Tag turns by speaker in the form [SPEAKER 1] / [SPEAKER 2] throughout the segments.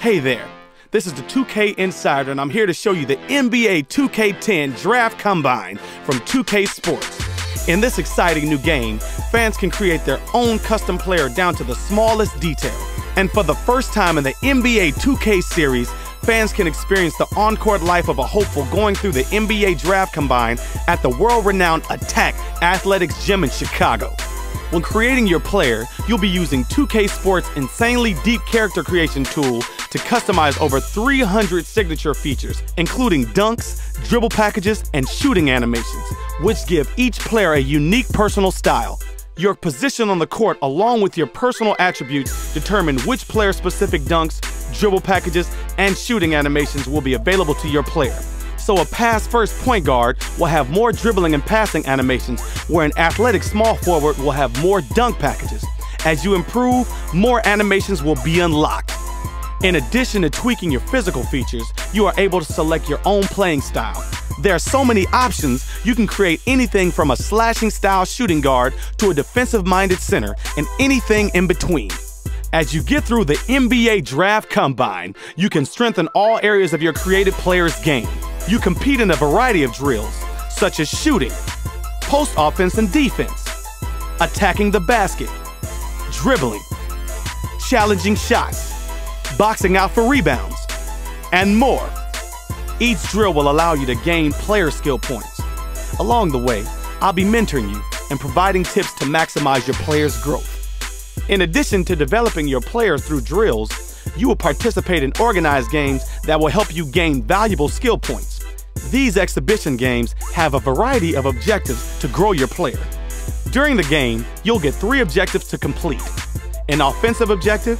[SPEAKER 1] Hey there, this is the 2K Insider and I'm here to show you the NBA 2K10 Draft Combine from 2K Sports. In this exciting new game, fans can create their own custom player down to the smallest detail. And for the first time in the NBA 2K series, fans can experience the on-court life of a hopeful going through the NBA Draft Combine at the world-renowned Attack Athletics Gym in Chicago. When creating your player, you'll be using 2K Sports' insanely deep character creation tool to customize over 300 signature features, including dunks, dribble packages, and shooting animations, which give each player a unique personal style. Your position on the court, along with your personal attributes, determine which player-specific dunks, dribble packages, and shooting animations will be available to your player. So a pass-first point guard will have more dribbling and passing animations, where an athletic small forward will have more dunk packages. As you improve, more animations will be unlocked. In addition to tweaking your physical features, you are able to select your own playing style. There are so many options, you can create anything from a slashing-style shooting guard to a defensive-minded center, and anything in between. As you get through the NBA Draft Combine, you can strengthen all areas of your creative player's game. You compete in a variety of drills, such as shooting, post offense and defense, attacking the basket, dribbling, challenging shots, boxing out for rebounds, and more. Each drill will allow you to gain player skill points. Along the way, I'll be mentoring you and providing tips to maximize your player's growth. In addition to developing your player through drills, you will participate in organized games that will help you gain valuable skill points. These exhibition games have a variety of objectives to grow your player. During the game, you'll get 3 objectives to complete: an offensive objective,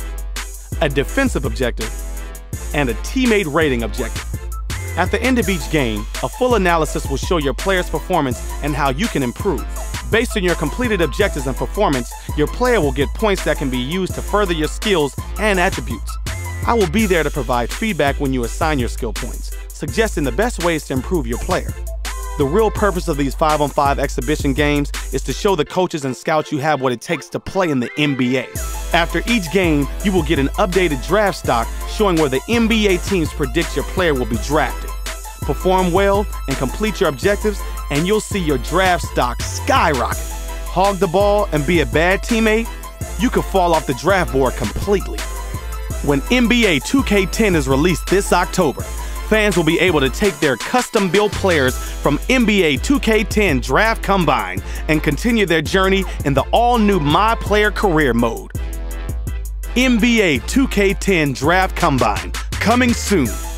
[SPEAKER 1] a defensive objective, and a teammate rating objective. At the end of each game, a full analysis will show your player's performance and how you can improve. Based on your completed objectives and performance, your player will get points that can be used to further your skills and attributes. I will be there to provide feedback when you assign your skill points, suggesting the best ways to improve your player. The real purpose of these 5-on-5 exhibition games is to show the coaches and scouts you have what it takes to play in the NBA. After each game, you will get an updated draft stock showing where the NBA teams predict your player will be drafted. Perform well and complete your objectives, and you'll see your draft stock skyrocket. Hog the ball and be a bad teammate, you could fall off the draft board completely. When NBA 2K10 is released this October, fans will be able to take their custom-built players from NBA 2K10 Draft Combine and continue their journey in the all-new My Player Career mode. NBA 2K10 Draft Combine, coming soon.